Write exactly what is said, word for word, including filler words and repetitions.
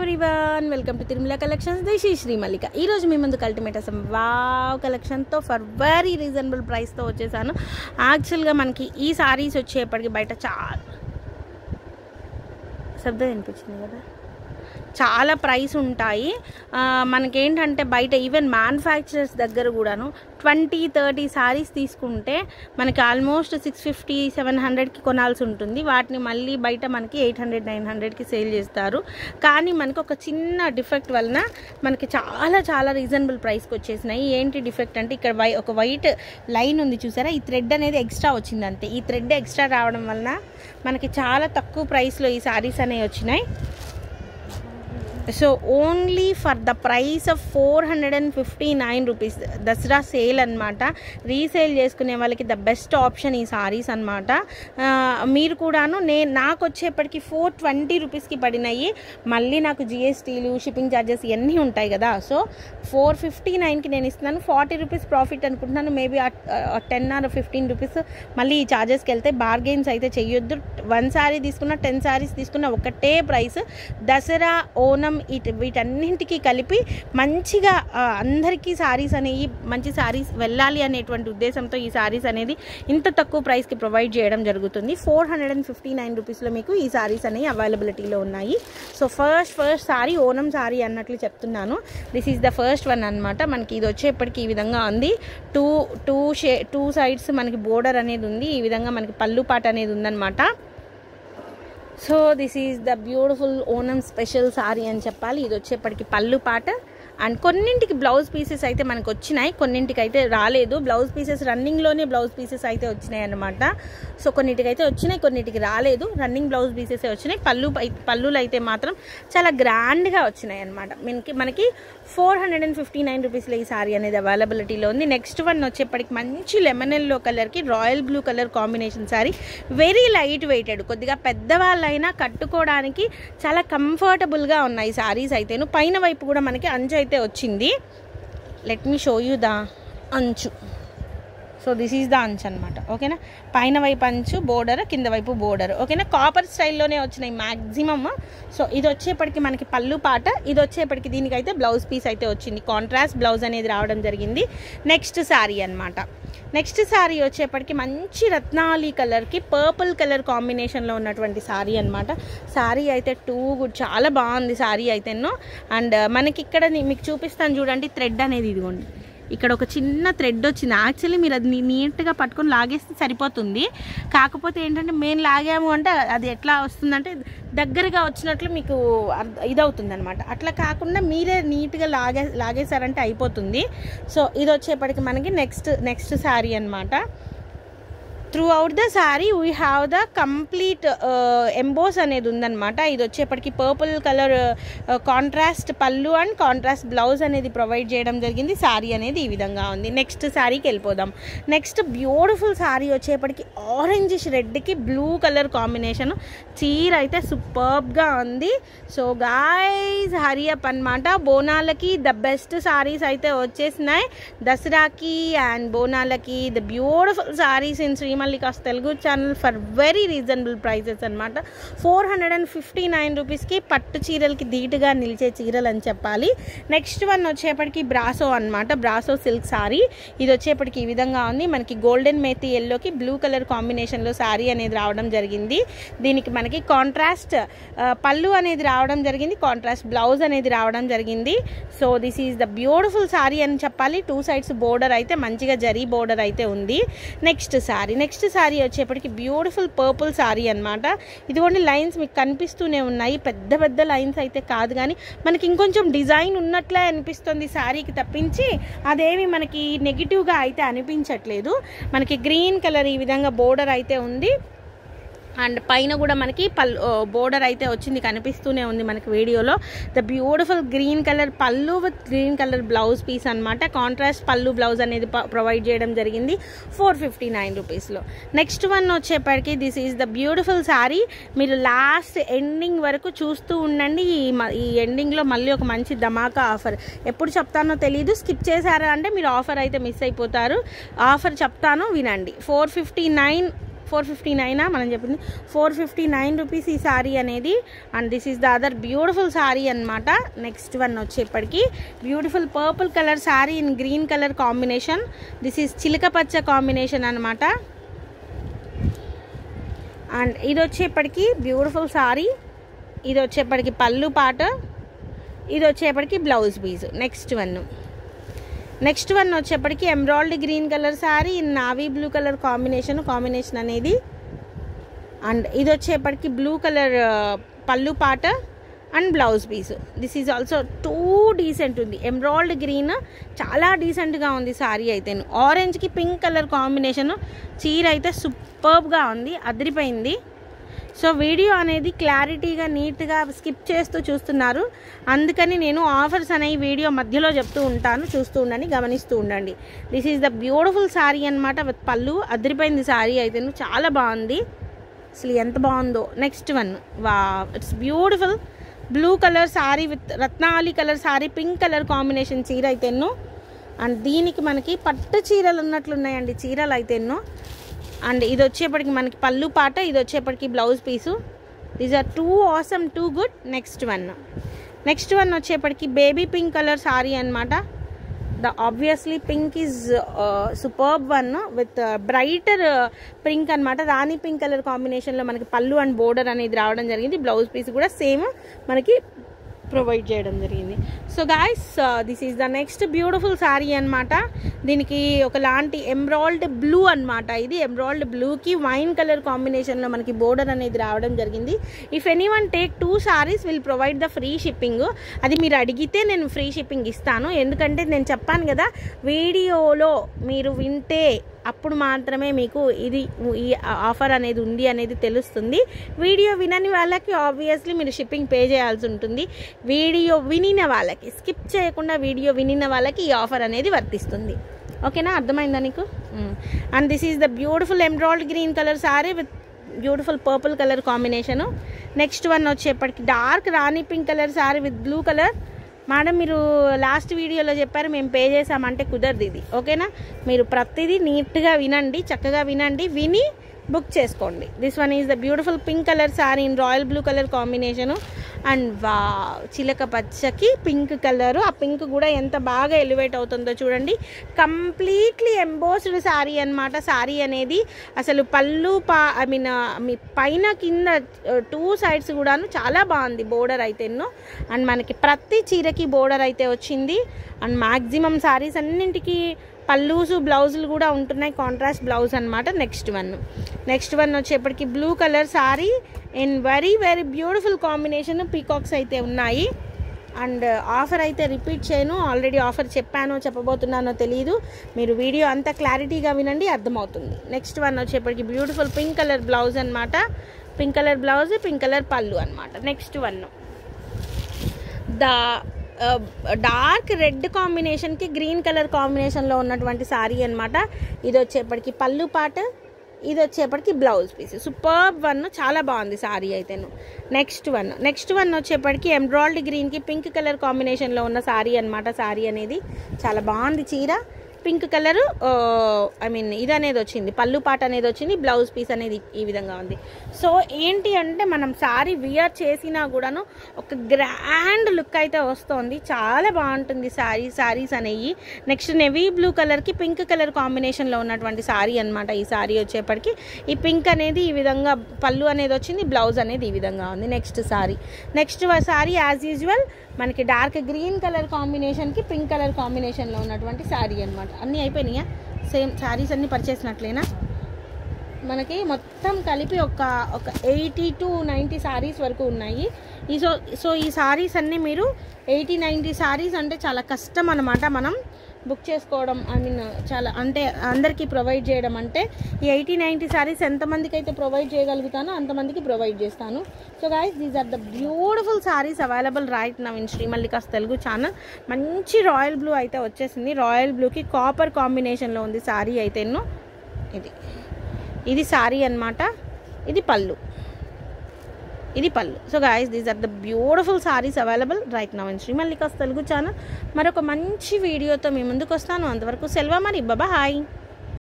Everyone, welcome to Tirumala collections. This is Shri Mallika. ఈరోజు మీ ముందుకు అల్టిమేట్ అసలు వావ్ కలెక్షన్తో ఫర్ వెరీ రీజనబుల్ ప్రైస్తో వచ్చేసాను. యాక్చువల్గా మనకి ఈ సారీస్ వచ్చేప్పటికి బయట చాలా శబ్దం అనిపించింది కదా, చాలా ప్రైస్ ఉంటాయి. మనకేంటంటే బయట ఈవెన్ మ్యానుఫ్యాక్చరర్స్ దగ్గర కూడాను ట్వంటీ థర్టీ సారీస్ తీసుకుంటే మనకి ఆల్మోస్ట్ సిక్స్ ఫిఫ్టీ సెవెన్ హండ్రెడ్కి కొనాల్సి ఉంటుంది. వాటిని మళ్ళీ బయట మనకి ఎయిట్ హండ్రెడ్ నైన్ హండ్రెడ్కి సేల్ చేస్తారు. కానీ మనకు ఒక చిన్న డిఫెక్ట్ వలన మనకి చాలా చాలా రీజనబుల్ ప్రైస్కి వచ్చేసినాయి. ఏంటి డిఫెక్ట్ అంటే ఇక్కడ వై ఒక వైట్ లైన్ ఉంది చూసారా, ఈ థ్రెడ్ అనేది ఎక్స్ట్రా వచ్చింది అంతే. ఈ థ్రెడ్ ఎక్స్ట్రా రావడం వలన మనకి చాలా తక్కువ ప్రైస్లో ఈ సారీస్ అనేవి వచ్చినాయి. So only for the price of four hundred and fifty nine rupees Dasara sale అనమాట. రీసేల్ చేసుకునే వాళ్ళకి ద బెస్ట్ ఆప్షన్ ఈ సారీస్ అనమాట. మీరు కూడాను నేను నాకు వచ్చేప్పటికి ఫోర్ ట్వంటీ రూపీస్కి పడినాయి. మళ్ళీ నాకు జిఎస్టీలు షిప్పింగ్ ఛార్జెస్ ఇవన్నీ ఉంటాయి కదా. సో ఫోర్ ఫిఫ్టీ నైన్కి నేను ఇస్తున్నాను. ఫార్టీ రూపీస్ ప్రాఫిట్ అనుకుంటున్నాను. Maybe ten or fifteen rupees మళ్ళీ ఈ ఛార్జెస్కి వెళ్తే బార్గెన్స్ అయితే చెయ్యొద్దు. వన్ శారీ తీసుకున్న టెన్ శారీస్ తీసుకున్న ఒకటే ప్రైస్. దసరా ఓనం ఇటు వీటన్నింటికి కలిపి మంచిగా అందరికీ సారీస్ అనేవి మంచి సారీస్ వెళ్ళాలి అనేటువంటి ఉద్దేశంతో ఈ సారీస్ అనేది ఇంత తక్కువ ప్రైస్కి ప్రొవైడ్ చేయడం జరుగుతుంది. Four hundred and fifty nine రూపీస్లో మీకు ఈ సారీస్ అనేవి అవైలబిలిటీలో ఉన్నాయి. So first first sari Onam sari అన్నట్లు చెప్తున్నాను. This is the first one అనమాట. మనకి ఇది వచ్చేప్పటికి ఈ విధంగా ఉంది. టూ టూ షే టూ సైడ్స్ మనకి బోర్డర్ అనేది ఉంది. ఈ విధంగా మనకి పళ్ళు పాట అనేది ఉందన్నమాట. So this is the beautiful Onam special sari అని చెప్పాలి. ఇది వచ్చేప్పటికి పళ్ళు పాట అండ్ కొన్నింటికి బ్లౌజ్ పీసెస్ అయితే మనకు వచ్చినాయి, కొన్నింటికి అయితే రాలేదు. బ్లౌజ్ పీసెస్ రన్నింగ్లోనే బ్లౌజ్ పీసెస్ అయితే వచ్చినాయి అనమాట. సో కొన్నింటికి అయితే వచ్చినాయి, కొన్నింటికి రాలేదు. రన్నింగ్ బ్లౌజ్ పీసెస్ వచ్చినాయి. పళ్ళు పళ్ళులు అయితే మాత్రం చాలా గ్రాండ్గా వచ్చినాయి అనమాట. మనకి మనకి four hundred and fifty nine రూపీస్లో ఈ సారీ అనేది అవైలబిలిటీలో ఉంది. నెక్స్ట్ వన్ వచ్చేప్పటికి మంచి లెమన్ ఎల్లో కలర్కి royal blue colour combination sari. Very light weighted, కొద్దిగా పెద్దవాళ్ళైనా కట్టుకోవడానికి చాలా కంఫర్టబుల్గా ఉన్నాయి సారీస్ అయితేను. పైన వైపు కూడా మనకి అంచు అయితే వచ్చింది. Let me show you the అంచు. సో దిస్ ఈజ్ ద అంచు అనమాట. ఓకేనా, పైన వైపు అంచు బోర్డర్, కింద వైపు బోర్డర్. ఓకేనా, కాపర్ స్టైల్లోనే వచ్చినాయి మ్యాక్సిమమ్. సో ఇది వచ్చేప్పటికి మనకి పళ్ళు పాట, ఇది వచ్చేప్పటికి దీనికైతే బ్లౌజ్ పీస్ అయితే వచ్చింది. కాంట్రాస్ట్ బ్లౌజ్ అనేది రావడం జరిగింది. నెక్స్ట్ శారీ అనమాట. నెక్స్ట్ శారీ వచ్చేప్పటికి మంచి రత్నాలి కలర్కి పర్పుల్ కలర్ కాంబినేషన్లో ఉన్నటువంటి శారీ అనమాట. శారీ అయితే టూ గుడ్, చాలా బాగుంది శారీ అయితేనో. అండ్ మనకి ఇక్కడ మీకు చూపిస్తాను చూడండి, థ్రెడ్ అనేది ఇదిగోండి, ఇక్కడ ఒక చిన్న థ్రెడ్ వచ్చింది. యాక్చువల్లీ మీరు అది నీట్గా పట్టుకొని లాగేస్తే సరిపోతుంది. కాకపోతే ఏంటంటే మేము లాగాము అంటే అది ఎట్లా వస్తుందంటే దగ్గరగా వచ్చినట్లు మీకు ఇదవుతుంది అనమాట. అట్లా కాకుండా మీరే నీట్గా లాగే లాగేశారంటే అయిపోతుంది. సో ఇది వచ్చేప్పటికి మనకి నెక్స్ట్ నెక్స్ట్ శారీ అనమాట. Throughout the sari we have the complete emboss అనేది ఉందన్నమాట. ఇది వచ్చేప్పటికి పర్పుల్ కలర్ కాంట్రాస్ట్ పళ్ళు అండ్ కాంట్రాస్ట్ బ్లౌజ్ అనేది ప్రొవైడ్ చేయడం జరిగింది. శారీ అనేది ఈ విధంగా ఉంది. నెక్స్ట్ శారీకి వెళ్ళిపోదాం. నెక్స్ట్ బ్యూటిఫుల్ శారీ వచ్చేప్పటికి ఆరెంజిష్ రెడ్కి బ్లూ కలర్ కాంబినేషన్. చీర అయితే సూపర్బ్గా ఉంది. సో గాయ్స్ హరీ అప్ అనమాట. బోనాలకి ద బెస్ట్ శారీస్ అయితే వచ్చేసినాయి. దసరాకి అండ్ బోనాలకి the beautiful saris in Shri Mallika's Telugu channel for very reasonable prices అనమాట. Four hundred and fifty nine రూపీస్కి పట్టు చీరలకి ధీటుగా నిలిచే చీరలు అని చెప్పాలి. నెక్స్ట్ వన్ వచ్చేప్పటికి బ్రాసో అనమాట. Brasso silk sari. ఇది వచ్చేప్పటికి ఈ విధంగా ఉంది. మనకి గోల్డెన్ మేతి ఎల్లోకి బ్లూ కలర్ కాంబినేషన్లో సారీ అనేది రావడం జరిగింది. దీనికి మనకి కాంట్రాస్ట్ పళ్ళు అనేది రావడం జరిగింది, కాంట్రాస్ట్ బ్లౌజ్ అనేది రావడం జరిగింది. So this is the beautiful sari అని చెప్పాలి. టూ సైడ్స్ బోర్డర్ అయితే మంచిగా జరీ బోర్డర్ అయితే ఉంది. నెక్స్ట్ సారీ నెక్స్ట్ శారీ వచ్చేప్పటికి బ్యూటిఫుల్ పర్పుల్ శారీ అనమాట. ఇదిగోండి లైన్స్ మీకు కనిపిస్తూనే ఉన్నాయి. పెద్ద పెద్ద లైన్స్ అయితే కాదు, కానీ మనకి ఇంకొంచెం డిజైన్ ఉన్నట్లే అనిపిస్తుంది శారీకి తప్పించి అదేమి మనకి నెగిటివ్గా అయితే అనిపించట్లేదు. మనకి గ్రీన్ కలర్ ఈ విధంగా బోర్డర్ అయితే ఉంది. అండ్ పైన కూడా మనకి పళ్ళు బోర్డర్ అయితే వచ్చింది, కనిపిస్తూనే ఉంది మనకి వీడియోలో. ద బ్యూటిఫుల్ గ్రీన్ కలర్ పళ్ళు with green colour blouse piece అనమాట. కాంట్రాస్ట్ పళ్ళు బ్లౌజ్ అనేది ప్రొవైడ్ చేయడం జరిగింది ఫోర్ ఫిఫ్టీ నైన్ రూపీస్లో. నెక్స్ట్ వన్ వచ్చేప్పటికి this is the beautiful sari. మీరు లాస్ట్ ఎండింగ్ వరకు చూస్తూ ఉండండి. ఈ ఈ ఎండింగ్లో మళ్ళీ ఒక మంచి ధమాకా ఆఫర్. ఎప్పుడు చెప్తానో తెలియదు, స్కిప్ చేశారా అంటే మీరు ఆఫర్ అయితే మిస్ అయిపోతారు. ఆఫర్ చెప్తాను వినండి. Four fifty nine four fifty నైనా మనం చెప్పింది ఫోర్ ఫిఫ్టీ నైన్ రూపీస్ ఈ సారీ అనేది. And this is the other beautiful sari అనమాట. నెక్స్ట్ వన్ వచ్చేప్పటికి beautiful purple colour sari in green colour combination. This is చిలక పచ్చ కాంబినేషన్ అనమాట. అండ్ ఇది వచ్చేప్పటికి బ్యూటిఫుల్ సారీ. ఇది వచ్చేప్పటికి పళ్ళు పాట, ఇది వచ్చేప్పటికి blouse piece. Next one next one వచ్చేప్పటికి embroidery green colour sari in navy blue colour combination combination అనేది. అండ్ ఇది వచ్చేప్పటికి బ్లూ కలర్ పళ్ళు పాట and blouse piece. This is also too decent ఉంది. ఎంబ్రాయిడరీ గ్రీన్ చాలా డీసెంట్గా ఉంది సారీ అయితే. ఆరెంజ్కి పింక్ కలర్ కాంబినేషన్ చీర అయితే సూపర్బ్గా ఉంది, అదిరిపోయింది. సో వీడియో అనేది క్లారిటీగా నీట్గా స్కిప్ చేస్తూ చూస్తున్నారు, అందుకని నేను ఆఫర్స్ అనేవి వీడియో మధ్యలో చెప్తూ ఉంటాను, చూస్తూ ఉండండి, గమనిస్తూ ఉండండి. This is the beautiful sari అనమాట విత్ పళ్ళు. అదిరిపోయింది సారీ అయితే, చాలా బాగుంది, అసలు ఎంత బాగుందో. నెక్స్ట్ వన్ వా it's beautiful blue colour sari with Ratnavali colour sari, pink colour combination చీర అయితే ఎన్నో. అండ్ దీనికి మనకి పట్టు చీరలు ఉన్నట్లున్నాయండి చీరలు అయితే ఎన్నో. అండ్ ఇది వచ్చేప్పటికి మనకి పళ్ళు పాట, ఇది వచ్చేప్పటికి blouse piece. These are too awesome, too good. Next one next one వచ్చేప్పటికి బేబీ పింక్ కలర్ సారీ అనమాట. The obviously pink is superb one with brighter pink అనమాట. రాణి పింక్ కలర్ కాంబినేషన్లో మనకి పళ్ళు అండ్ బోర్డర్ అనేది రావడం జరిగింది. బ్లౌజ్ పీస్ కూడా సేమ్ మనకి ప్రొవైడ్ చేయడం జరిగింది. So guys this is the next beautiful sari అనమాట. దీనికి ఒకలాంటి ఎంబ్రాయిల్డ్ బ్లూ అనమాట. ఇది ఎంబ్రాయిల్డ్ బ్లూకి వైన్ కలర్ కాంబినేషన్లో మనకి బోర్డర్ అనేది రావడం జరిగింది. If any one take two saris will provide the free shipping. అది మీరు అడిగితే నేను ఫ్రీ షిప్పింగ్ ఇస్తాను, ఎందుకంటే నేను చెప్పాను కదా వీడియోలో మీరు వింటే అప్పుడు మాత్రమే మీకు ఇది ఈ ఆఫర్ అనేది ఉంది అనేది తెలుస్తుంది. వీడియో వినని వాళ్ళకి ఆబ్వియస్లీ మీరు షిప్పింగ్ పే చేయాల్సి ఉంటుంది. వీడియో వినిన వాళ్ళకి, స్కిప్ చేయకుండా వీడియో వినిన వాళ్ళకి ఈ ఆఫర్ అనేది వర్తిస్తుంది. ఓకేనా, అర్థమైందా నీకు? And this is the beautiful embroidery green colour sari with beautiful purple colour combination. Next one వచ్చేప్పటికి dark rani pink colour sari with blue colour. Madam మీరు లాస్ట్ వీడియోలో చెప్పారు మేము పే చేసామంటే కుదరదు ఇది, ఓకేనా? మీరు ప్రతిదీ నీట్గా వినండి, చక్కగా వినండి, విని బుక్ చేసుకోండి. This one is the beautiful pink colour sari in royal blue colour combination. And వా చిలక పచ్చకి పింక్ కలరు, ఆ పింక్ కూడా ఎంత బాగా ఎలివేట్ అవుతుందో చూడండి. కంప్లీట్లీ ఎంబోస్డ్ శారీ అనమాట. శారీ అనేది అసలు పళ్ళు పా ఐ మీన్ మీ పైన కింద టూ సైడ్స్ కూడాను చాలా బాగుంది బోర్డర్ అయితే ఎన్నో. అండ్ మనకి ప్రతి చీరకి బోర్డర్ అయితే వచ్చింది. అండ్ మ్యాక్సిమం శారీస్ అన్నింటికి పల్లూసు బ్లౌజులు కూడా ఉంటున్నాయి, కాంట్రాస్ట్ బ్లౌజ్ అనమాట. నెక్స్ట్ వన్ నెక్స్ట్ వన్ వచ్చేప్పటికి blue colour sari in very very beautiful combination, peacocks అయితే ఉన్నాయి. అండ్ ఆఫర్ అయితే రిపీట్ చేయను, ఆల్రెడీ ఆఫర్ చెప్పానో చెప్పబోతున్నానో తెలియదు, మీరు వీడియో అంతా క్లారిటీగా వినండి, అర్థమవుతుంది. నెక్స్ట్ వన్ వచ్చేప్పటికి బ్యూటిఫుల్ పింక్ కలర్ బ్లౌజ్ అనమాట. Pink colour blouse, pink colour పళ్ళు అనమాట. Next one the dark red కాంబినేషన్కి గ్రీన్ కలర్ కాంబినేషన్లో ఉన్నటువంటి శారీ అనమాట. ఇది వచ్చేప్పటికి పళ్ళు పాట, ఇది వచ్చేప్పటికి బ్లౌజ్ పీస్. సూపర్బ్ వన్, చాలా బాగుంది శారీ అయితేను. నెక్స్ట్ వన్ నెక్స్ట్ వన్ వచ్చేప్పటికి ఎంబ్రాయిడరీ గ్రీన్కి పింక్ కలర్ కాంబినేషన్లో ఉన్న శారీ అనమాట. శారీ అనేది చాలా బాగుంది చీర. పింక్ కలరు ఐ మీన్ ఇది అనేది వచ్చింది, పళ్ళు పాట అనేది వచ్చింది, బ్లౌజ్ పీస్ అనేది ఈ విధంగా ఉంది. సో ఏంటి అంటే మనం శారీ వియర్ చేసినా కూడాను ఒక గ్రాండ్ లుక్ అయితే వస్తుంది, చాలా బాగుంటుంది శారీ శారీస్ అనేవి. నెక్స్ట్ నెవీ బ్లూ కలర్కి పింక్ కలర్ కాంబినేషన్లో ఉన్నటువంటి శారీ అనమాట. ఈ శారీ వచ్చేప్పటికి ఈ పింక్ అనేది ఈ విధంగా పళ్ళు అనేది వచ్చింది, బ్లౌజ్ అనేది ఈ విధంగా ఉంది. Next sari next sari as usual మనకి డార్క్ గ్రీన్ కలర్ కాంబినేషన్కి పింక్ కలర్ కాంబినేషన్లో ఉన్నటువంటి శారీ అనమాట. అన్నీ అయిపోయినాయా? సేమ్ శారీస్ అన్నీ పర్చేసినట్లేనా? మనకి మొత్తం కలిపి ఒక ఒక ఎయిటీ టు నైంటీ శారీస్ వరకు ఉన్నాయి. ఈ సో సో ఈ శారీస్ అన్నీ మీరు ఎయిటీ నైంటీ శారీస్ అంటే చాలా కష్టం అనమాట మనం బుక్ చేసుకోవడం. ఐ మీన్ చాలా అంటే అందరికీ ప్రొవైడ్ చేయడం అంటే ఈ ఎయిటీ నైంటీ శారీస్ ఎంతమందికి అయితే ప్రొవైడ్ చేయగలుగుతానో అంతమందికి ప్రొవైడ్ చేస్తాను. So guys these are the beautiful saris available right now in Srimallikas Telugu channel. మంచి రాయల్ బ్లూ అయితే వచ్చేసింది, రాయల్ బ్లూకి కాపర్ కాంబినేషన్లో ఉంది శారీ అయితే. ఇది ఇది శారీ అనమాట, ఇది పళ్ళు, ఇది పళ్ళు. So guys these are the beautiful saris available right now in Srimallikas Telugu channel. మరొక మంచి వీడియోతో మీ ముందుకు వస్తాను. అంతవరకు సెలవు మరి, బాయ్.